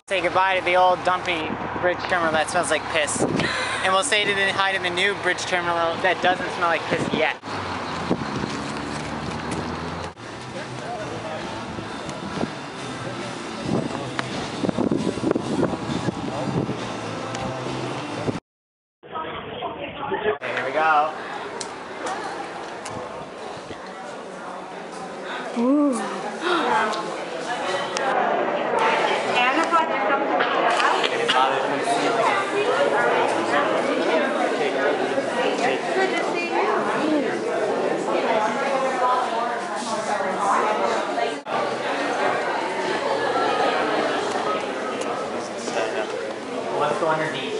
Say goodbye to the old dumpy bridge terminal that smells like piss. And we'll say hi to the new bridge terminal that doesn't smell like piss yet. Here we go. Ooh. Let's go underneath.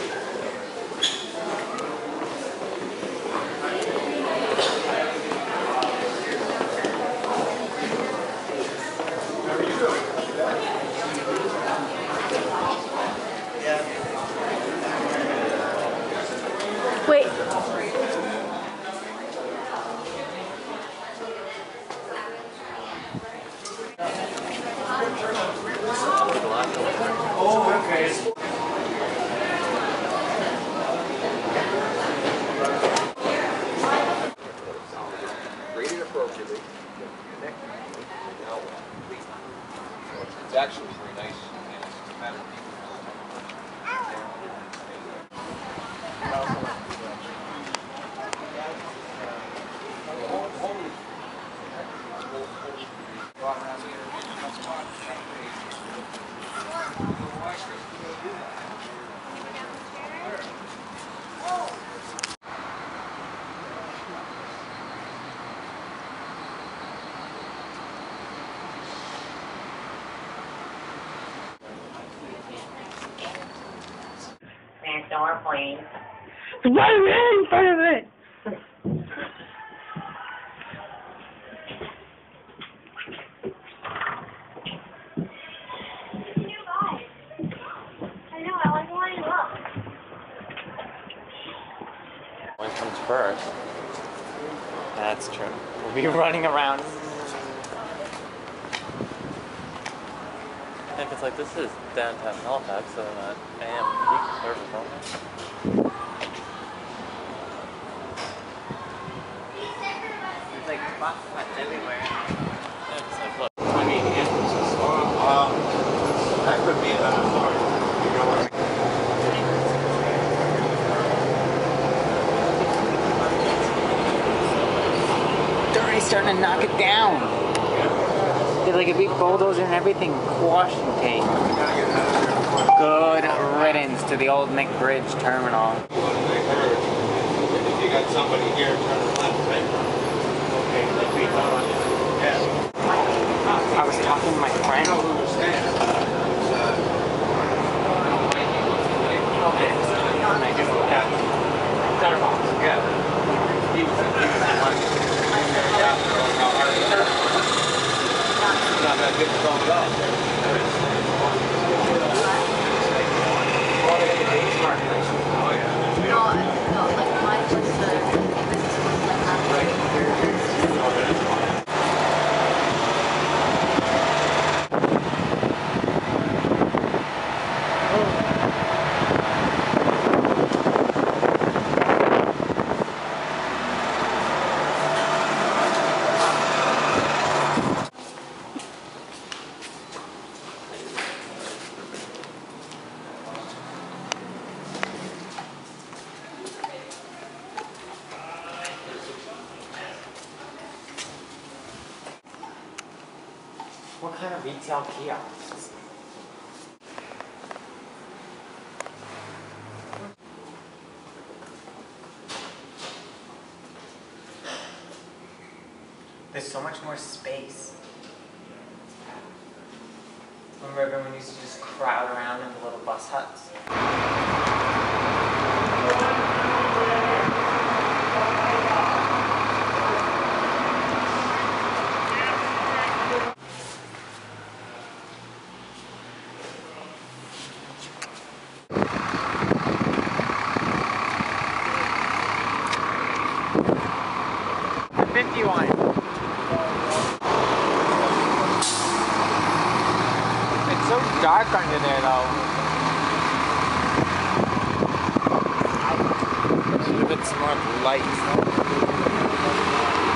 Wait. Oh, okay. Rated appropriately. It's actually very nice. And it's a matter of Next door, please. Right in front of it. I know, I was lining up. One comes first. That's true. We'll be running around. Yeah, because like this is downtown Halifax, so that AM peak service only. There's like spots everywhere. Yeah, it's like, look. I mean, entrances. That could be another story. You know what I mean? They're already starting to knock it down. They're like a big bulldozer and everything, quash and tape. Good riddance to the old Nick Bridge Terminal. If you got somebody here, turn it left, right? Okay, let's be done. Yeah. I was talking to my friend. I don't understand. Not that good phone at all. Oh yeah. No, like mine was the business was like that. What kind of retail kiosks? There's so much more space. Remember everyone used to just crowd around in the little bus huts? It's so dark under there though. Should have been some more lights.